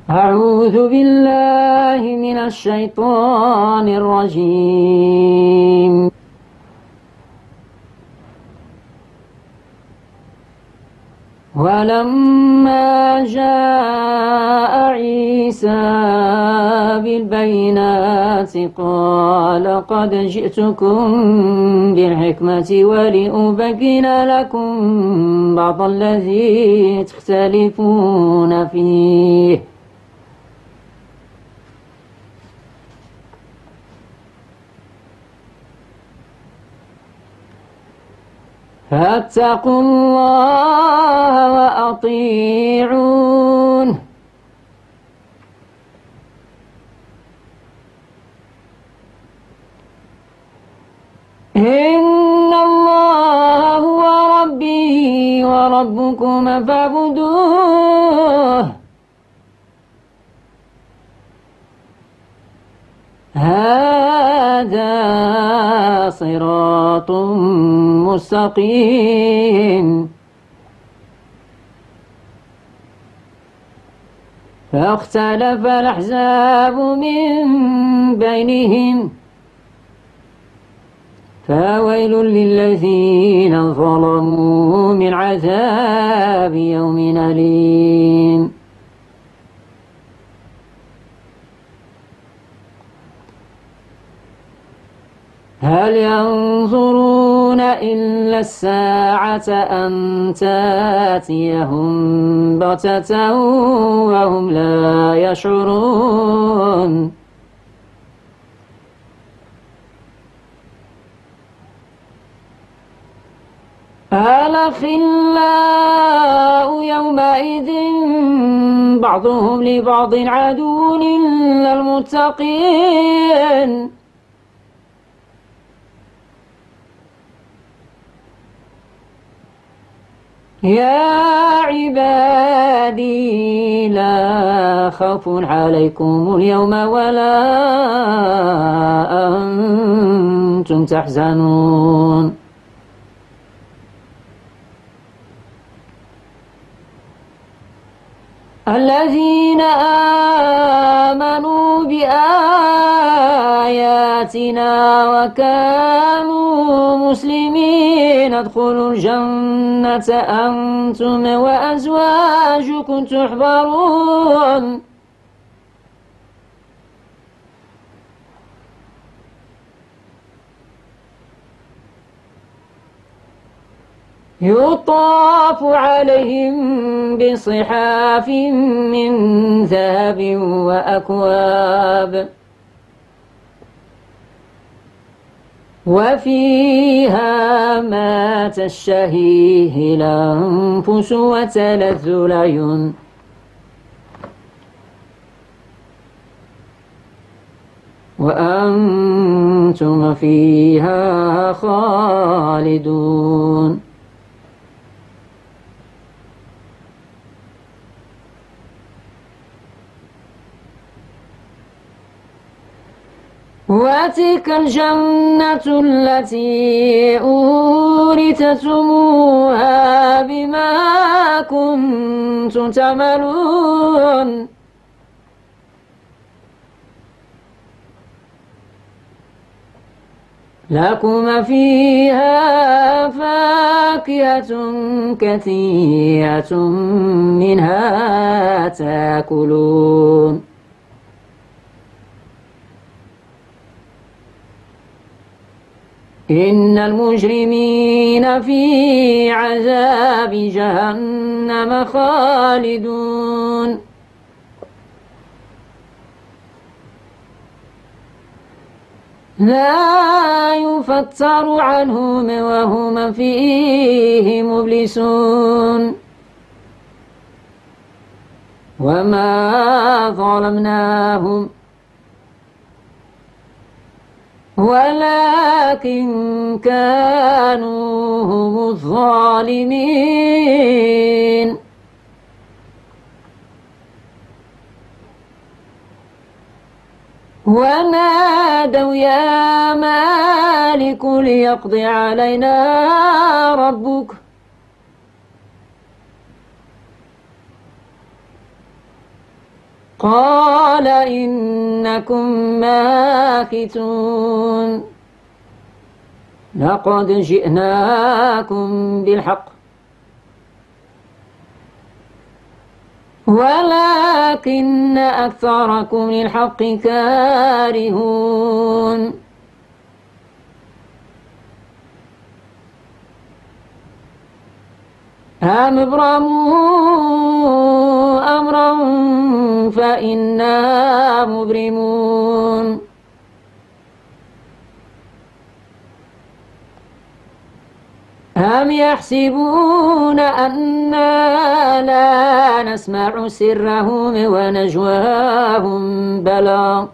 أعوذ بالله من الشيطان الرجيم. ولما جاء عيسى بالبينات قال قد جئتكم بالحكمة ولأبين لكم بعض الذي تختلفون فيه فاتقوا الله وأطيعون. إن الله هو ربي وربكم فاعبدوه هذا صراط مستقيم. فاختلف الأحزاب من بينهم فويل للذين ظلموا من عذاب يوم أليم. هل ينظرون إلا الساعة أن تأتيهم بغتة وهم لا يشعرون. الأخلاء يومئذ بعضهم لبعض عدو إلا المتقين. يا عبادي لا خوف عليكم اليوم ولا أنتم تحزنون. الذين آمنوا بآياتنا وكانوا مسلمين ادخلوا الجنة أنتم وأزواجكم تحبرون. يطاف عليهم بصحاف من ذهب وأكواب وفيها ما تشتهيه الأنفس وتلذ الأعين وأنتم فيها خالدون. وتلك الجنة التي أورثتموها بما كنتم تعملون. لكم فيها فاكهة كثيرة منها تأكلون. إن المجرمين في عذاب جهنم خالدون. لا يفتر عنهم وهم فيه مبلسون. وما ظلمناهم ولكن كانوا هم الظالمين. ونادوا يا مالك ليقض علينا ربك قال إنكم ماكثون لقد جئناكم بالحق ولكن أكثركم للحق كارهون أم ابرموا أمرا فإنا مبرمون أم يحسبون أنا لا نسمع سرهم ونجواهم بلى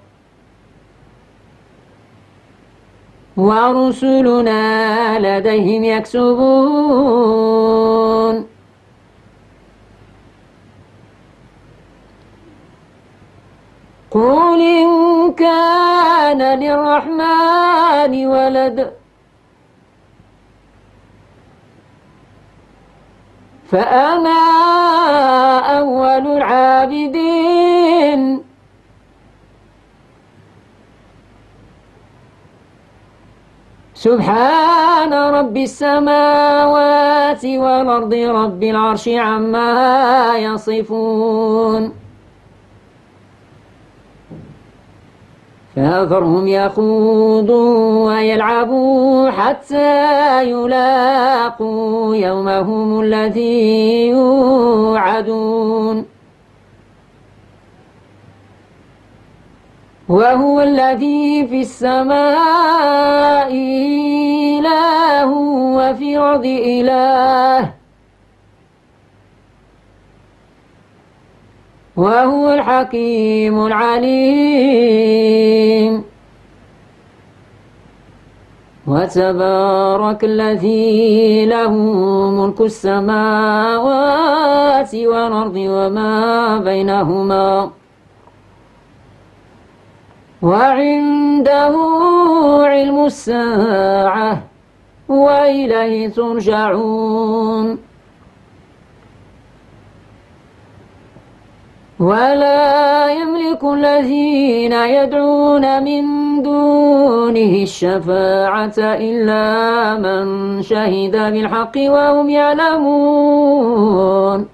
ورسلنا لديهم يكتبون قل إن كان للرحمن ولد فأنا أول العابدين سبحان رب السماوات والأرض رب العرش عما يصفون فذرهم يخوضوا ويلعبوا حتى يلاقوا يومهم الذي يوعدون وهو الذي في السماء إله وفي الأرض إله وهو الحكيم العليم وتبارك الذي له ملك السماوات والأرض وما بينهما وعنده علم الساعة وإليه ترجعون ولا يملك الذين يدعون من دونه الشفاعة إلا من شهد بالحق وهم يعلمون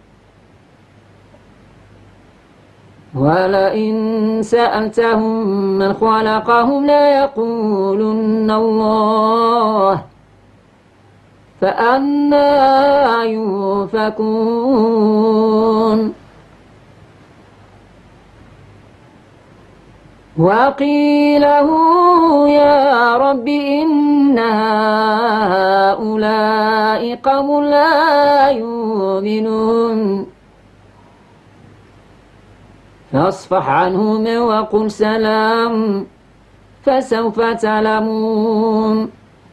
ولئن سألتهم من خلقهم ليقولن الله فأنى يؤفكون وقيله يا رب إن هؤلاء قوم لا يؤمنون فاصفح عنهم وقل سلام فسوف تعلمون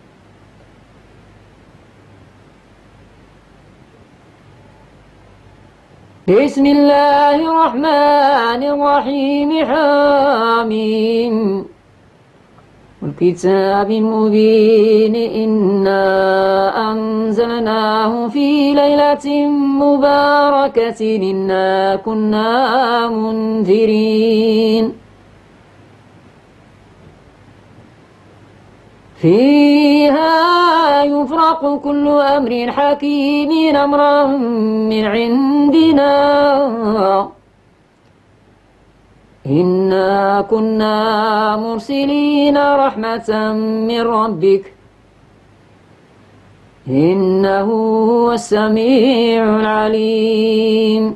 بسم الله الرحمن الرحيم حميم والكتاب المبين إنا أنزلناه في ليلة مباركة إنا كنا منذرين فيها يفرق كل أمر حكيم أمرا من عندنا إنا كنا مرسلين رحمة من ربك إنه هو السميع العليم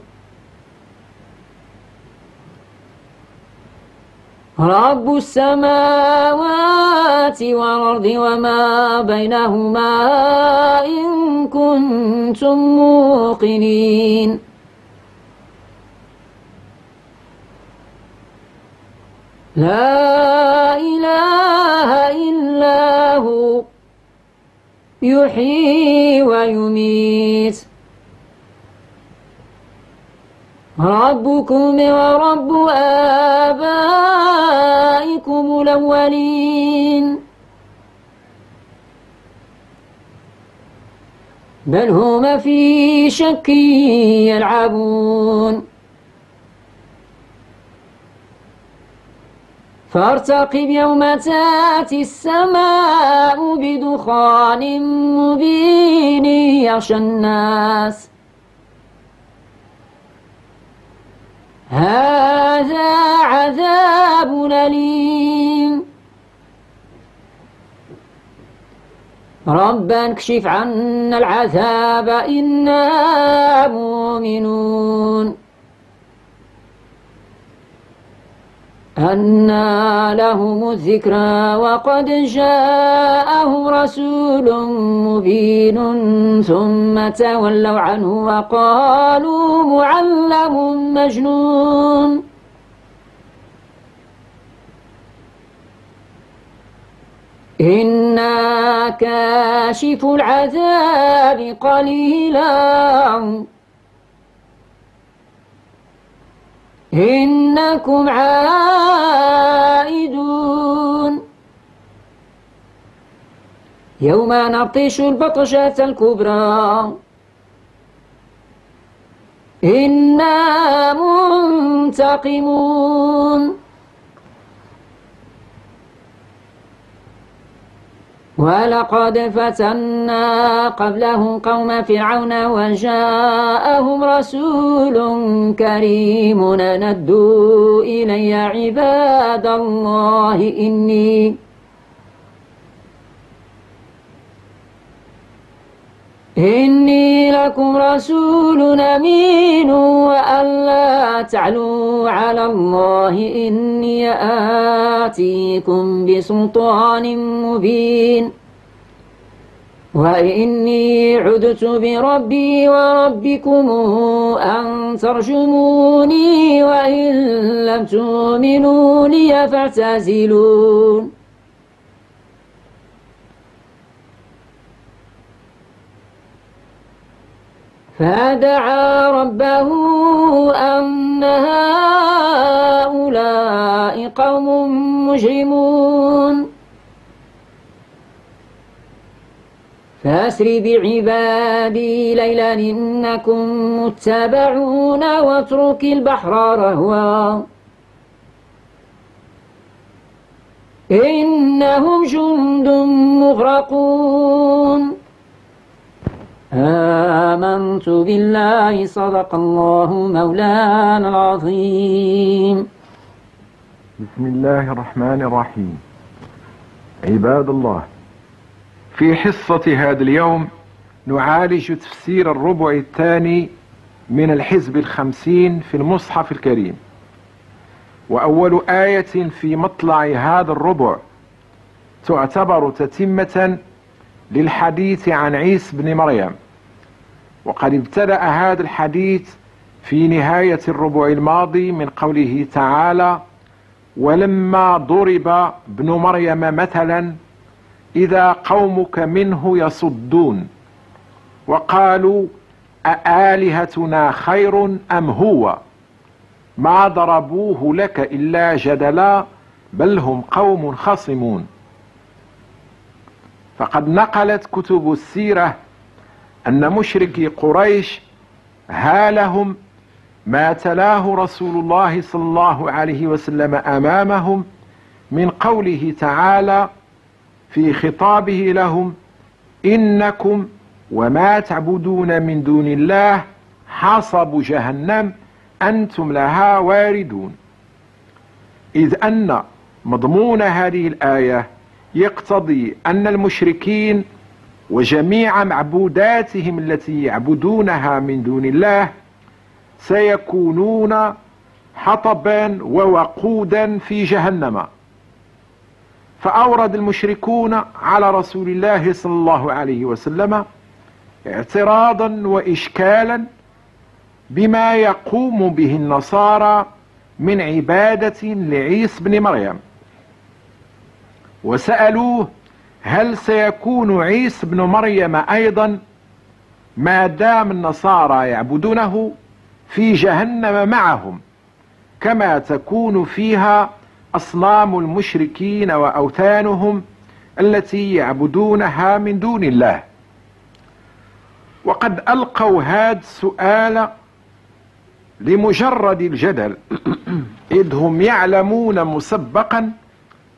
رب السماوات والأرض وما بينهما إن كنتم موقنين لا إله إلا هو يحيي ويميت ربكم ورب آبائكم الأولين بل هم في شك يلعبون فارتقب يوم تاتي السماء بدخان مبين يغشى الناس هذا عذاب أليم ربنا اكشف عنا العذاب إنا مؤمنون أنى لهم الذكرى وقد جاءهم رسول مبين ثم تولوا عنه وقالوا معلم مجنون إنا كاشف العذاب قليلا إنكم عائدون يوم نبطش البطشة الكبرى إنا منتقمون ولقد فتنا قبلهم قوم فرعون وجاءهم رسول كريم ندوا إلي عباد الله إني لكم رسول أمين وأن لا تعلوا على الله إني آتيكم بسلطان مبين وإني عدت بربي وربكم أن ترجموني وإن لم تؤمنوا لي فاعتزلون فدعا ربه أن هؤلاء قوم مجرمون فأسر بعبادي ليلا إنكم متبعون واترك البحر رهوا إنهم جند مغرقون آمنت بالله صدق الله مولانا العظيم. بسم الله الرحمن الرحيم. عباد الله، في حصة هذا اليوم نعالج تفسير الربع الثاني من الحزب 50 في المصحف الكريم، وأول آية في مطلع هذا الربع تعتبر تتمة للحديث عن عيسى بن مريم، وقد ابتدأ هذا الحديث في نهاية الربع الماضي من قوله تعالى: ولما ضرب ابن مريم مثلا إذا قومك منه يصدون وقالوا أآلهتنا خير أم هو ما ضربوه لك إلا جدلا بل هم قوم خصمون. فقد نقلت كتب السيرة أن مشركي قريش هالهم ما تلاه رسول الله صلى الله عليه وسلم أمامهم من قوله تعالى في خطابه لهم: إنكم وما تعبدون من دون الله حصب جهنم أنتم لها واردون. إذ أن مضمون هذه الآية يقتضي أن المشركين وجميع معبوداتهم التي يعبدونها من دون الله سيكونون حطبا ووقودا في جهنم. فأورد المشركون على رسول الله صلى الله عليه وسلم اعتراضا وإشكالا بما يقوم به النصارى من عبادة لعيسى بن مريم، وسألوه: هل سيكون عيسى بن مريم أيضا ما دام النصارى يعبدونه في جهنم معهم كما تكون فيها أصنام المشركين وأوثانهم التي يعبدونها من دون الله؟ وقد ألقوا هذا السؤال لمجرد الجدل، إذ هم يعلمون مسبقا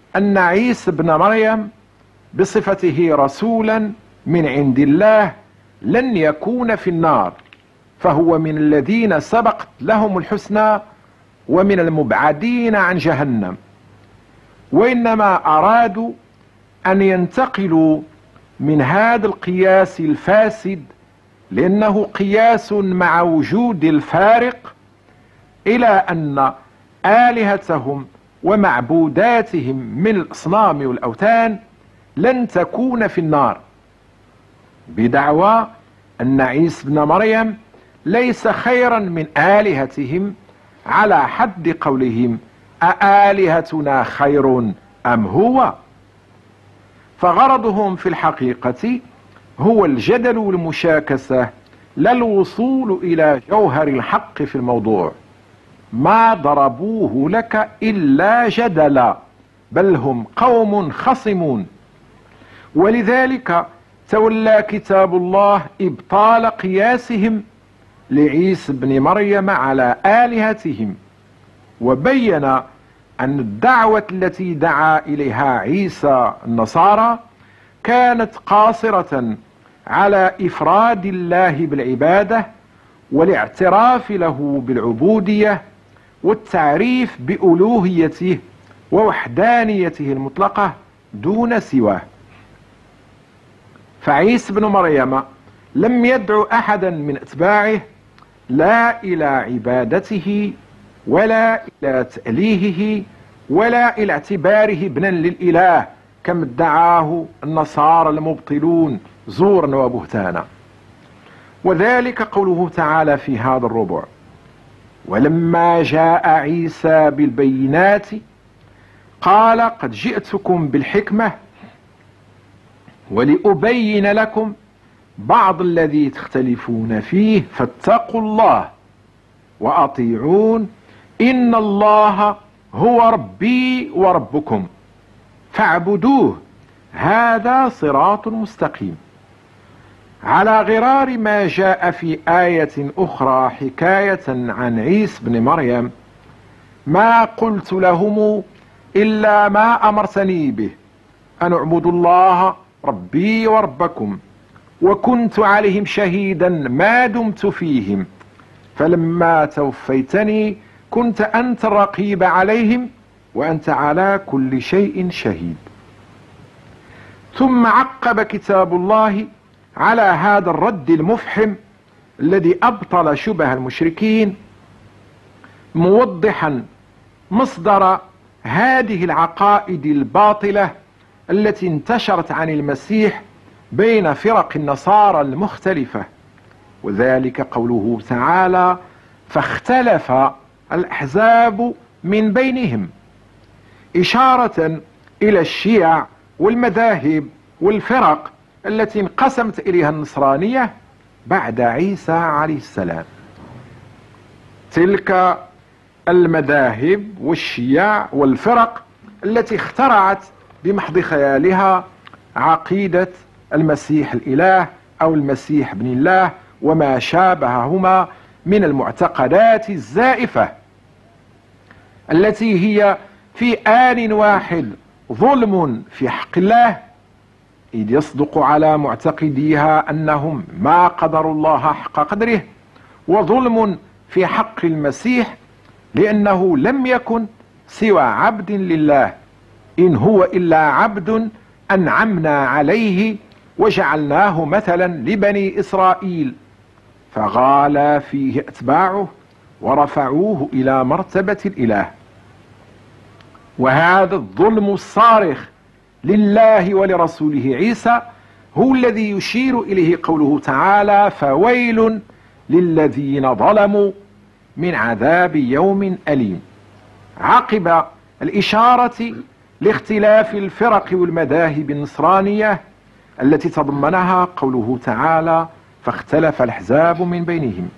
أن عيسى بن مريم بصفته رسولا من عند الله لن يكون في النار، فهو من الذين سبقت لهم الحسنى ومن المبعدين عن جهنم، وإنما أرادوا أن ينتقلوا من هذا القياس الفاسد، لأنه قياس مع وجود الفارق، إلى أن آلهتهم ومعبوداتهم من الأصنام والأوثان لن تكون في النار، بدعوى أن عيسى بن مريم ليس خيرا من آلهتهم، على حد قولهم أآلهتنا خير أم هو؟ فغرضهم في الحقيقة هو الجدل والمشاكسة، لا الوصول إلى جوهر الحق في الموضوع. ما ضربوه لك إلا جدلا، بل هم قوم خصمون. ولذلك تولى كتاب الله إبطال قياسهم لعيسى بن مريم على آلهتهم، وبين أن الدعوة التي دعا إليها عيسى النصارى كانت قاصرة على إفراد الله بالعبادة والاعتراف له بالعبودية والتعريف بألوهيته ووحدانيته المطلقة دون سواه. فعيسى بن مريم لم يدعو أحدا من أتباعه لا إلى عبادته ولا إلى تأليهه ولا إلى اعتباره ابنا للإله كما ادعاه النصارى المبطلون زورا وبهتانا. وذلك قوله تعالى في هذا الربع: ولما جاء عيسى بالبينات قال قد جئتكم بالحكمة ولأبين لكم بعض الذي تختلفون فيه فاتقوا الله وأطيعون إن الله هو ربي وربكم فاعبدوه هذا صراط مستقيم. على غرار ما جاء في آية أخرى حكاية عن عيسى بن مريم: ما قلت لهم إلا ما أمرتني به أن اعبدوا الله ربي وربكم وكنت عليهم شهيدا ما دمت فيهم فلما توفيتني كنت أنت الرقيب عليهم وأنت على كل شيء شهيد. ثم عقب كتاب الله على هذا الرد المفحم الذي أبطل شبه المشركين، موضحا مصدر هذه العقائد الباطلة التي انتشرت عن المسيح بين فرق النصارى المختلفة، وذلك قوله تعالى: فاختلف الأحزاب من بينهم، إشارة إلى الشيع والمذاهب والفرق التي انقسمت إليها النصرانية بعد عيسى عليه السلام. تلك المذاهب والشيع والفرق التي اخترعت بمحض خيالها عقيدة المسيح الإله أو المسيح ابن الله وما شابههما من المعتقدات الزائفة التي هي في آن واحد ظلم في حق الله، إذ يصدق على معتقديها أنهم ما قدروا الله حق قدره، وظلم في حق المسيح لأنه لم يكن سوى عبد لله، إن هو إلا عبد أنعمنا عليه وجعلناه مثلا لبني إسرائيل، فغال فيه أتباعه ورفعوه إلى مرتبة الإله. وهذا الظلم الصارخ لله ولرسوله عيسى هو الذي يشير إليه قوله تعالى: فويل للذين ظلموا من عذاب يوم أليم، عقب الإشارة لاختلاف الفرق والمذاهب النصرانية التي تضمنها قوله تعالى: فاختلف الأحزاب من بينهم.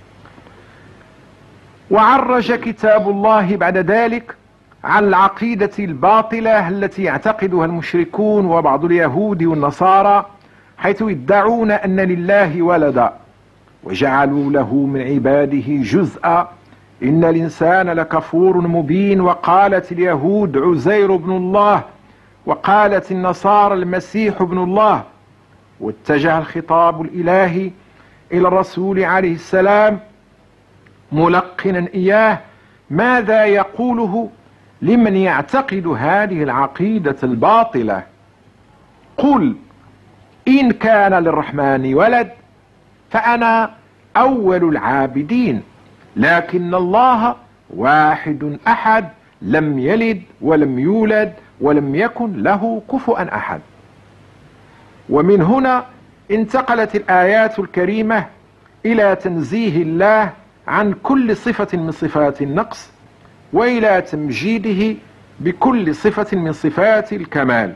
وعرج كتاب الله بعد ذلك عن العقيدة الباطلة التي يعتقدها المشركون وبعض اليهود والنصارى، حيث يدعون أن لله ولدا وجعلوا له من عباده جزءا إن الإنسان لكفور مبين. وقالت اليهود عزير بن الله، وقالت النصارى المسيح ابن الله. واتجه الخطاب الإلهي إلى الرسول عليه السلام ملقنا إياه ماذا يقوله لمن يعتقد هذه العقيدة الباطلة. قل إن كان للرحمن ولد فأنا أول العابدين، لكن الله واحد أحد لم يلد ولم يولد ولم يكن له كفوا أحد. ومن هنا انتقلت الآيات الكريمة إلى تنزيه الله عن كل صفة من صفات النقص، وإلى تمجيده بكل صفة من صفات الكمال.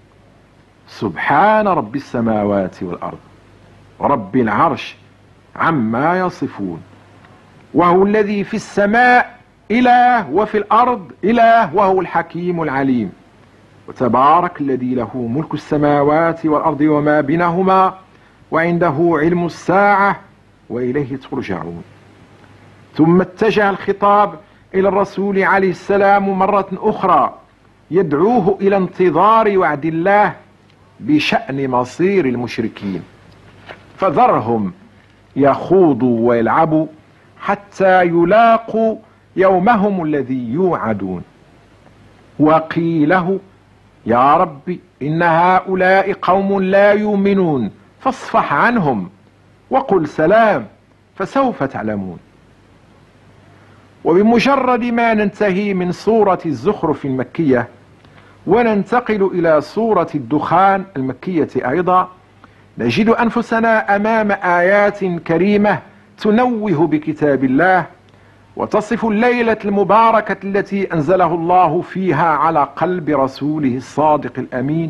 سبحان رب السماوات والأرض رب العرش عما يصفون، وهو الذي في السماء إله وفي الأرض إله وهو الحكيم العليم. وتبارك الذي له ملك السماوات والأرض وما بينهما وعنده علم الساعة وإليه ترجعون. ثم اتجه الخطاب إلى الرسول عليه السلام مرة أخرى يدعوه إلى انتظار وعد الله بشأن مصير المشركين، فذرهم يخوضوا ويلعبوا حتى يلاقوا يومهم الذي يوعدون. وقيله يا رب إن هؤلاء قوم لا يؤمنون فاصفح عنهم وقل سلام فسوف تعلمون. وبمجرد ما ننتهي من سورة الزخرف المكية وننتقل إلى سورة الدخان المكية أيضا، نجد أنفسنا أمام آيات كريمة تنوه بكتاب الله وتصف الليلة المباركة التي أنزله الله فيها على قلب رسوله الصادق الأمين،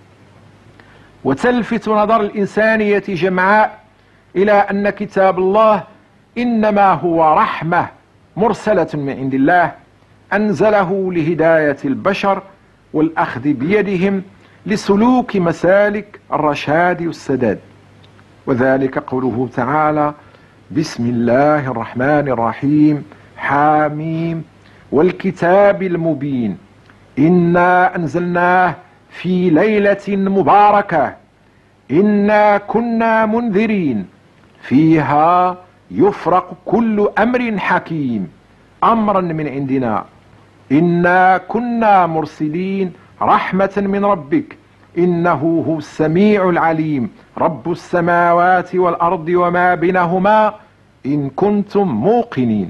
وتلفت نظر الإنسانية جمعاء إلى أن كتاب الله إنما هو رحمة مرسلة من عند الله أنزله لهداية البشر والأخذ بيدهم لسلوك مسالك الرشاد والسداد. وذلك قوله تعالى بسم الله الرحمن الرحيم حاميم والكتاب المبين إنا أنزلناه في ليلة مباركة إنا كنا منذرين فيها يفرق كل أمر حكيم أمرا من عندنا إنا كنا مرسلين رحمة من ربك إنه هو السميع العليم رب السماوات والأرض وما بينهما إن كنتم موقنين.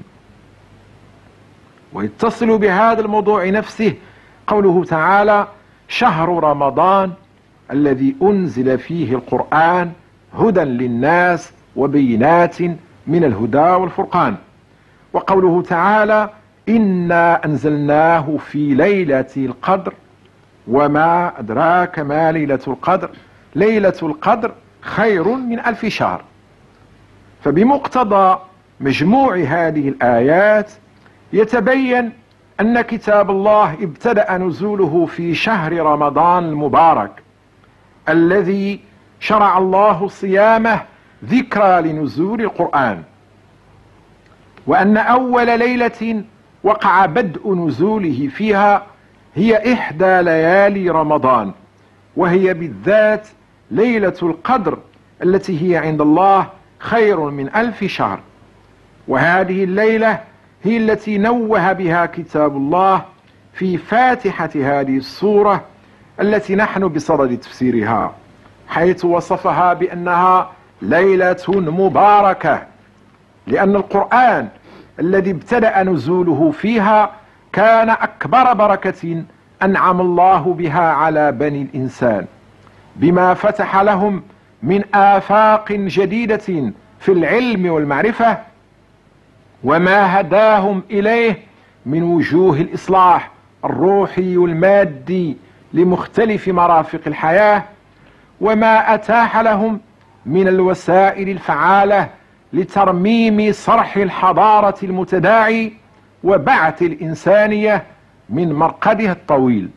ويتصل بهذا الموضوع نفسه قوله تعالى شهر رمضان الذي أنزل فيه القرآن هدى للناس وبينات من الهدى والفرقان. وقوله تعالى إنا أنزلناه في ليلة القدر وما أدراك ما ليلة القدر ليلة القدر خير من 1000 شهر. فبمقتضى مجموع هذه الآيات يتبين أن كتاب الله ابتدأ نزوله في شهر رمضان المبارك الذي شرع الله صيامه ذكرى لنزول القرآن، وأن أول ليلة وقع بدء نزوله فيها هي إحدى ليالي رمضان، وهي بالذات ليلة القدر التي هي عند الله خير من 1000 شهر. وهذه الليلة هي التي نوه بها كتاب الله في فاتحة هذه السورة التي نحن بصدد تفسيرها، حيث وصفها بأنها ليلة مباركة، لأن القرآن الذي ابتدأ نزوله فيها كان أكبر بركة أنعم الله بها على بني الإنسان، بما فتح لهم من آفاق جديدة في العلم والمعرفة، وما هداهم إليه من وجوه الإصلاح الروحي والمادي لمختلف مرافق الحياة، وما أتاح لهم من الوسائل الفعالة لترميم صرح الحضارة المتداعي وبعث الإنسانية من مرقدها الطويل.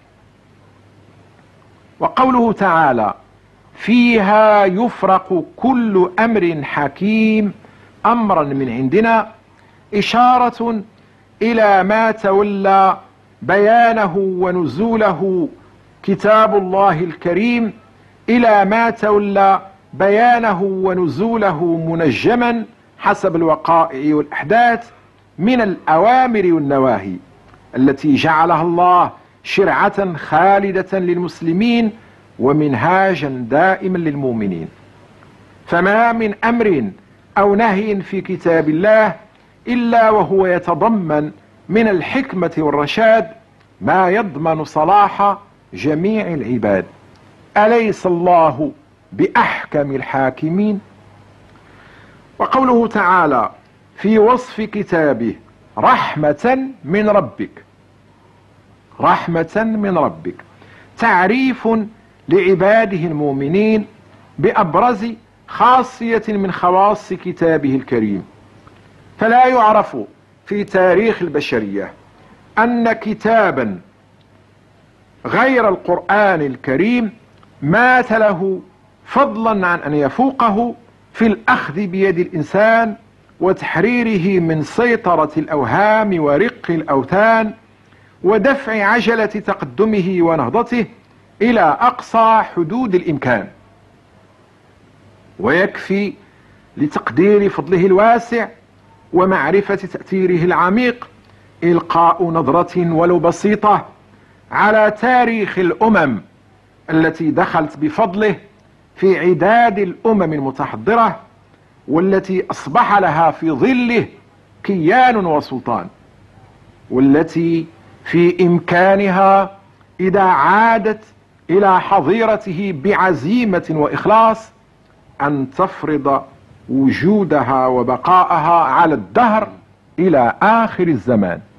وقوله تعالى فيها يفرق كل أمر حكيم أمرا من عندنا، إشارة إلى ما تولى بيانه ونزوله كتاب الله الكريم، إلى ما تولى بيانه ونزوله منجما حسب الوقائع والأحداث من الأوامر والنواهي التي جعلها الله شرعة خالدة للمسلمين ومنهاجا دائما للمؤمنين. فما من أمر أو نهي في كتاب الله إلا وهو يتضمن من الحكمة والرشاد ما يضمن صلاح جميع العباد. أليس الله بأحكم الحاكمين؟ وقوله تعالى في وصف كتابه رحمة من ربك، رحمة من ربك، تعريف لعباده المؤمنين بأبرز خاصية من خواص كتابه الكريم. فلا يعرف في تاريخ البشرية أن كتابا غير القرآن الكريم مات له فضلا عن أن يفوقه في الأخذ بيد الإنسان وتحريره من سيطرة الأوهام ورق الأوثان ودفع عجلة تقدمه ونهضته إلى أقصى حدود الإمكان. ويكفي لتقدير فضله الواسع ومعرفة تأثيره العميق إلقاء نظرة ولو بسيطة على تاريخ الأمم التي دخلت بفضله في عداد الأمم المتحضرة والتي أصبح لها في ظله كيان وسلطان، والتي في إمكانها إذا عادت إلى حظيرته بعزيمة وإخلاص أن تفرض وجودها وبقاءها على الدهر إلى آخر الزمان.